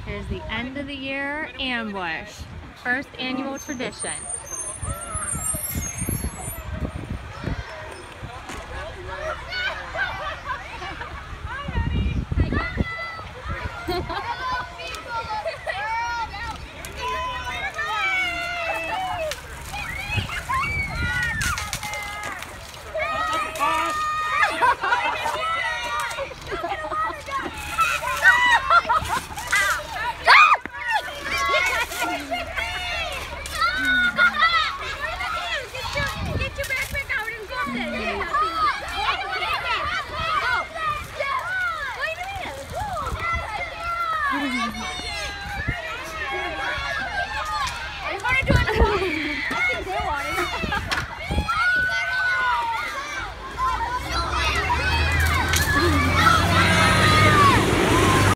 Here's the end of the year ambush. First annual tradition. Wait a minute.